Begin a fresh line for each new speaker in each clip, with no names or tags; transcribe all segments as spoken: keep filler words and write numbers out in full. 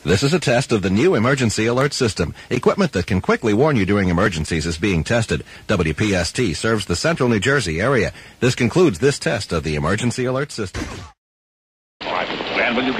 This is a test of the new emergency alert system. Equipment that can quickly warn you during emergencies is being tested. W P S T serves the central New Jersey area. This concludes this test of the emergency alert system.
All right, Van, will you...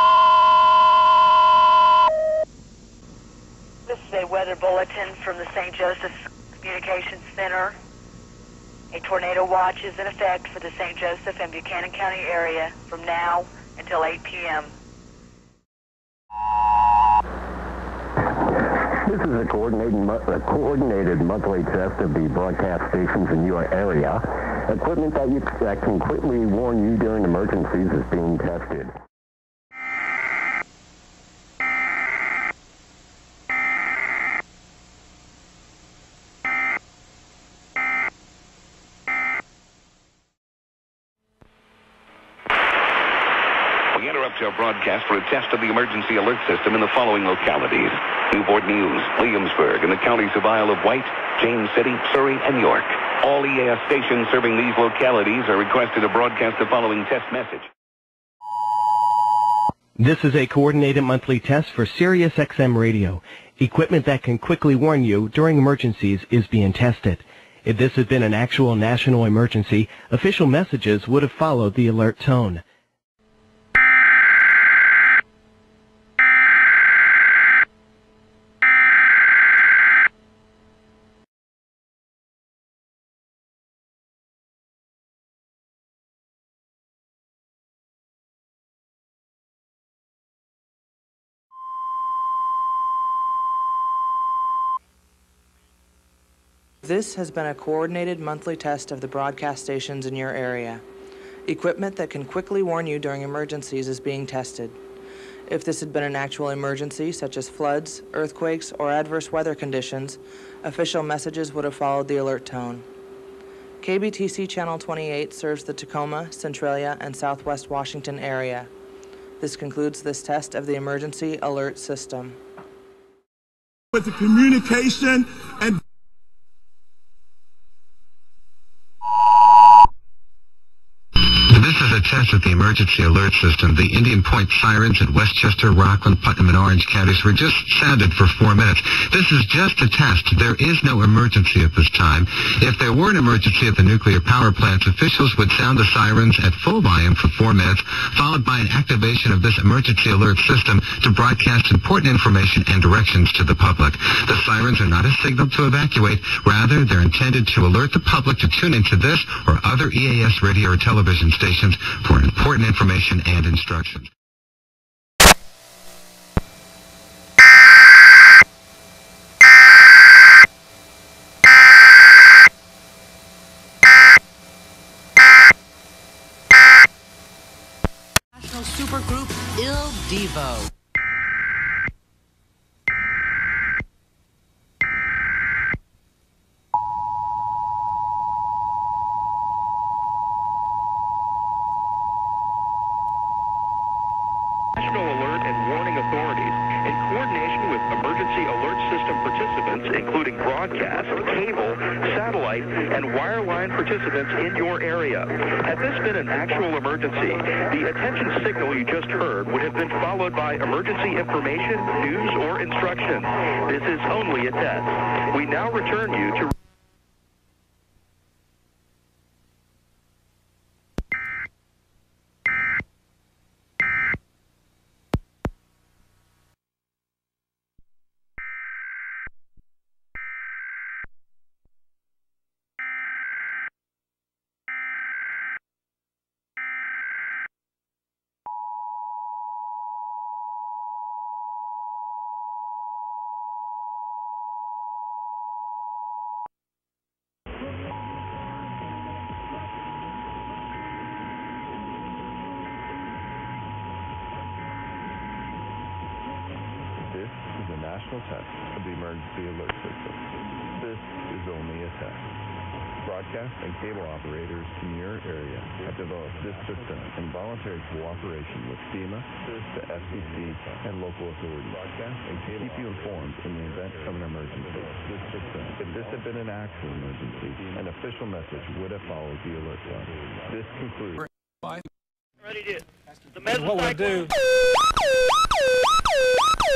This is a weather bulletin from the Saint Joseph's Communications Center. A tornado watch is in effect for the Saint Joseph and Buchanan County area from now until eight p m
This is a coordinated, a coordinated monthly test of the broadcast stations in your area. Equipment that, you, that can quickly warn you during emergencies is being tested.
We interrupt our broadcast for a test of the emergency alert system in the following localities: Newport News, Williamsburg, and the counties of Isle of Wight, James City, Surrey, and York. All E A S stations serving these localities are requested to broadcast the following test message.
This is a coordinated monthly test for Sirius X M radio. Equipment that can quickly warn you during emergencies is being tested. If this had been an actual national emergency, official messages would have followed the alert tone.
This has been a coordinated monthly test of the broadcast stations in your area. Equipment that can quickly warn you during emergencies is being tested. If this had been an actual emergency, such as floods, earthquakes, or adverse weather conditions, official messages would have followed the alert tone. K B T C Channel twenty-eight serves the Tacoma, Centralia, and Southwest Washington area. This concludes this test of the emergency alert system.
With the communication and
This is a test of the emergency alert system. The Indian Point sirens in Westchester, Rockland, Putnam, and Orange counties were just sounded for four minutes. This is just a test. There is no emergency at this time. If there were an emergency at the nuclear power plants, officials would sound the sirens at full volume for four minutes, followed by an activation of this emergency alert system to broadcast important information and directions to the public. The sirens are not a signal to evacuate. Rather, they're intended to alert the public to tune into this or other E A S radio or television stations for important information and instructions.
National supergroup Il Divo.
National Alert and Warning Authorities, in coordination with emergency alert system participants, including broadcast, cable, satellite, and wireline participants in your area. Had this been an actual emergency, the attention signal you just heard would have been followed by emergency information, news, or instruction. This is only a test. We now return you to
This is a national test of the emergency alert system. This is only a test. Broadcast and cable operators in your area have developed this system in voluntary cooperation with FEMA, the F C C, and local authorities. Broadcast and cable keep you informed in the event of an emergency. This system, if this had been an actual emergency, an official message would have followed the alert tone. This concludes.
Ready to
the what we'll do.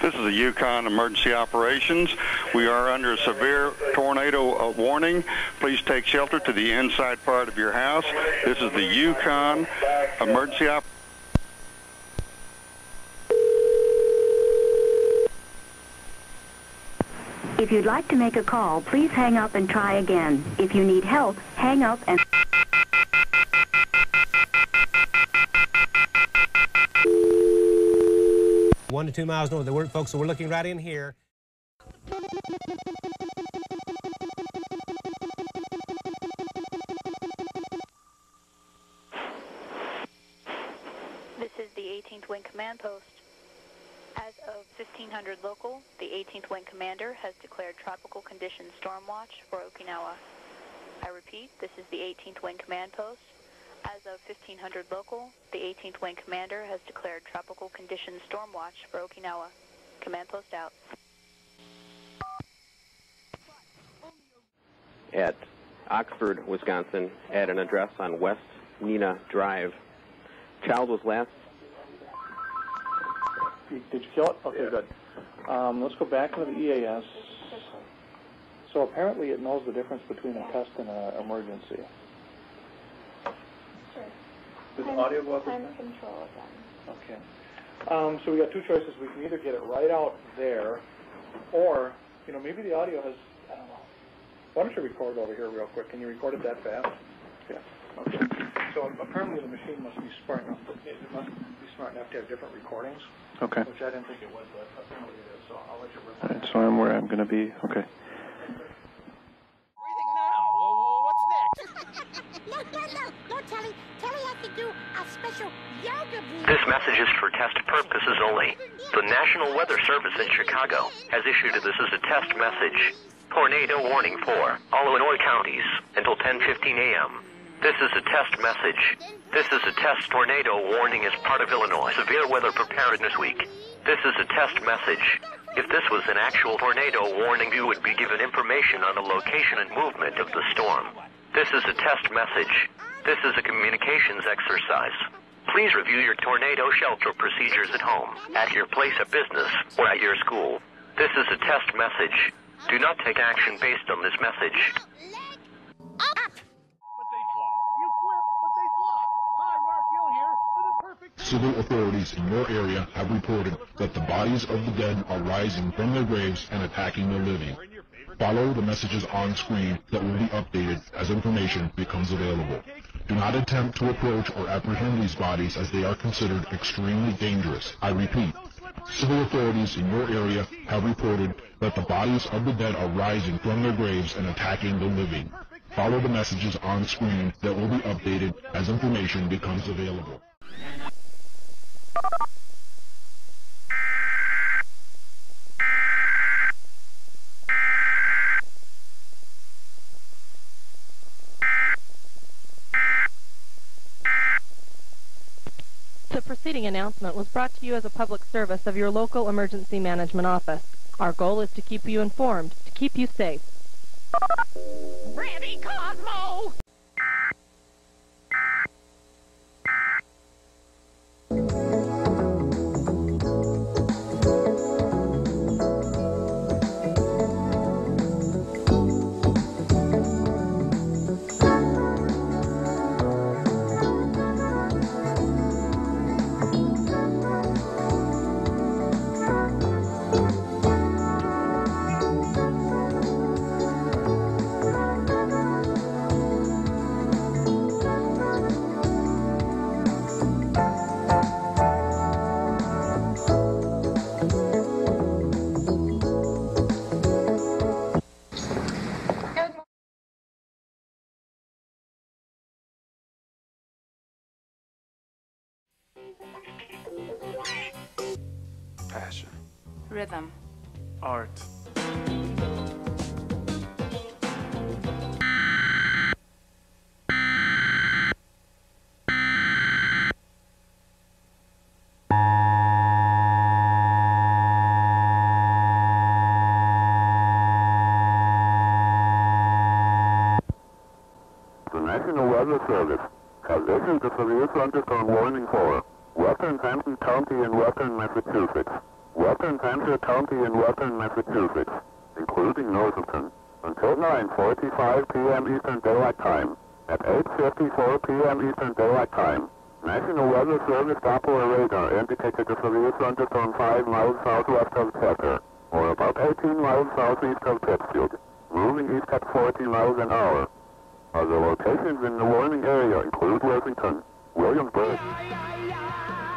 This is the Yukon Emergency Operations. We are under a severe tornado uh, warning. Please take shelter to the inside part of your house. This is the Yukon Emergency Operations.
If you'd like to make a call, please hang up and try again. If you need help, hang up and...
One to two miles north of the work, folks, so we're looking right in here.
This is the eighteenth Wing Command Post. As of fifteen hundred local, the eighteenth Wing Commander has declared tropical conditions storm watch for Okinawa. I repeat, this is the eighteenth Wing Command Post. As of fifteen hundred local, the eighteenth Wing Commander has declared tropical conditions storm watch for Okinawa. Command Post out.
At Oxford, Wisconsin, at an address on West Nina Drive. Child was last.
Did you kill it? Okay, yeah. Good. Um, let's go back into the E A S. So apparently it knows the difference between a test and an emergency. Does the audio go up? Time control again. Okay. Um, so we got two choices. We can either get it right out there, or, you know, maybe the audio has, I don't know. Why don't you record over here real quick? Can you record it that fast? Yeah. Okay. So apparently the machine must be smart enough. To, it must be smart enough to have different recordings. Okay. Which I didn't think it was, but apparently it is. So I'll let you. All right. So I'm where I'm going to be. Okay.
No, no, no, no, Telly. Telly has to do a special yoga breathing.
This message is for test purposes only. The National Weather Service in Chicago has issued this as a test message. Tornado warning for all Illinois counties until ten fifteen a m This is a test message. This is a test tornado warning as part of Illinois Severe Weather Preparedness Week. This is a test message. If this was an actual tornado warning, you would be given information on the location and movement of the storm. This is a test message. This is a communications exercise. Please review your tornado shelter procedures at home, at your place of business, or at your school. This is a test message. Do not take action based on this message.
Civil authorities in your area have reported that the bodies of the dead are rising from their graves and attacking the living. Follow the messages on screen that will be updated as information becomes available. Do not attempt to approach or apprehend these bodies as they are considered extremely dangerous. I repeat, civil authorities in your area have reported that the bodies of the dead are rising from their graves and attacking the living. Follow the messages on screen that will be updated as information becomes available.
The preceding announcement was brought to you as a public service of your local emergency management office. Our goal is to keep you informed, to keep you safe.
Randy Cosmo!
Passion.
Rhythm.
Art.
The National Weather Service has issued a severe thunderstorm warning for western Hampton County in western Massachusetts. Western Hampshire County in western Massachusetts, including Northampton, until nine forty-five p m Eastern Daylight Time. At eight fifty-four p m Eastern Daylight Time, National Weather Service Doppler radar indicated a severe thunderstorm five miles southwest of Chester, or about eighteen miles southeast of Pittsfield, moving east at forty miles an hour. Other locations in the warning area include Worthington, Williamsburg,